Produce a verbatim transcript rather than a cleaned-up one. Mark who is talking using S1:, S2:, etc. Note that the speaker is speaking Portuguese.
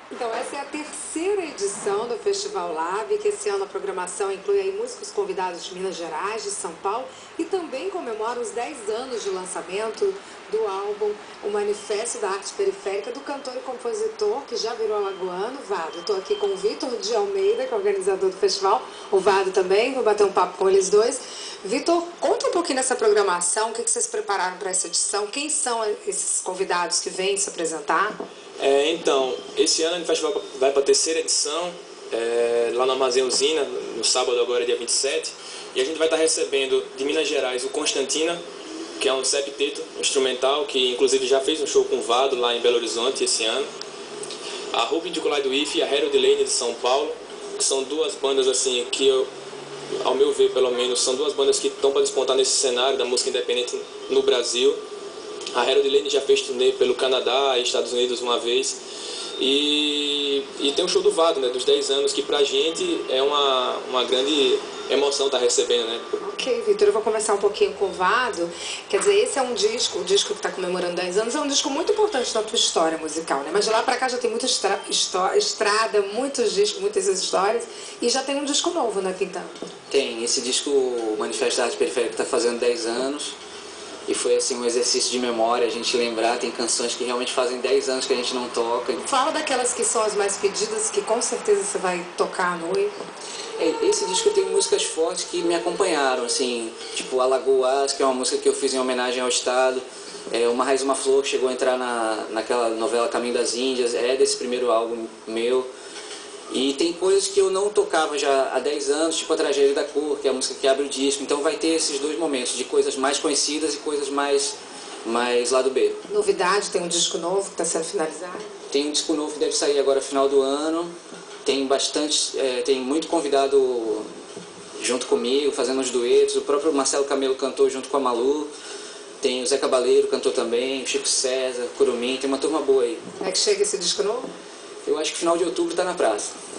S1: Então, essa é a terceira edição do Festival Lab, que esse ano a programação inclui aí músicos convidados de Minas Gerais, de São Paulo, e também comemora os dez anos de lançamento do álbum O Manifesto da Arte Periférica, do cantor e compositor, que já virou alagoano, Vado. Estou aqui com o Vitor de Almeida, que é o organizador do festival, o Vado também, vou bater um papo com eles dois. Vitor, conta um pouquinho dessa programação, o que vocês prepararam para essa edição, quem são esses convidados que vêm se apresentar?
S2: É, então, esse ano o festival vai para a terceira edição, é, lá no Armazém Usina, no sábado agora, dia vinte e sete, e a gente vai estar recebendo de Minas Gerais o Constantina, que é um septeto instrumental, que inclusive já fez um show com o Vado lá em Belo Horizonte esse ano, a Rubem de Colai do I F e a Harold Lane de São Paulo, que são duas bandas assim que eu, ao meu ver pelo menos, são duas bandas que estão para despontar nesse cenário da música independente no Brasil. A Harold Lane já fez turnê pelo Canadá e Estados Unidos uma vez. E, e tem o show do Vado, né, dos dez anos, que pra gente é uma, uma grande emoção estar recebendo, né?
S1: Ok, Vitor, eu vou começar um pouquinho com o Vado. Quer dizer, esse é um disco, o disco que está comemorando dez anos, é um disco muito importante na tua história musical, né? Mas de lá pra cá já tem muita estra estrada, muitos discos, muitas histórias, e já tem um disco novo, né, Pintão?
S3: Tem, esse disco, o Manifesto da Arte Periférica, está fazendo dez anos. E foi assim um exercício de memória, a gente lembrar, tem canções que realmente fazem dez anos que a gente não toca.
S1: Fala daquelas que são as mais pedidas, que com certeza você vai tocar à noite.
S3: É, esse disco tem músicas fortes que me acompanharam, assim, tipo Alagoas, que é uma música que eu fiz em homenagem ao Estado. É, Uma Raiz, Uma Flor, que chegou a entrar na, naquela novela Caminho das Índias, é desse primeiro álbum meu. E tem coisas que eu não tocava já há dez anos, tipo a Tragédia da Cor, que é a música que abre o disco. Então vai ter esses dois momentos, de coisas mais conhecidas e coisas mais, mais lado B.
S1: Novidade, tem um disco novo que está sendo finalizado?
S3: Tem um disco novo que deve sair agora no final do ano. Tem bastante, é, tem muito convidado junto comigo, fazendo uns duetos. O próprio Marcelo Camelo cantou junto com a Malu. Tem o Zé Cabaleiro, cantou também, o Chico César, Curumim, tem uma turma boa aí.
S1: É que chega esse disco novo?
S3: Eu acho que final de outubro está na praça.